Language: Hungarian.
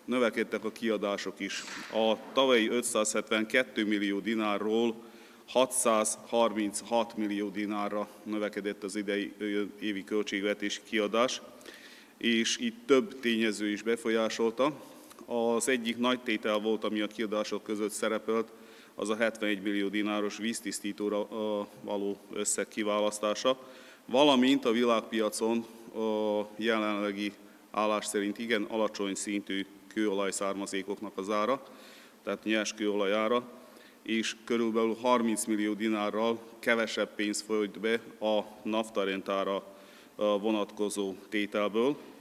növekedtek a kiadások is. A tavalyi 572 millió dinárról 636 millió dinárra növekedett az idei évi költségvetési kiadás, és itt több tényező is befolyásolta. Az egyik nagy tétel volt, ami a kiadások között szerepelt, az a 71 millió dináros víztisztítóra való összeg kiválasztása, valamint a világpiacon a jelenlegi állás szerint igen alacsony szintű kőolajszármazékoknak az ára, tehát nyers kőolaj ára, és körülbelül 30 millió dinárral kevesebb pénz folyt be a naftarentára vonatkozó tételből.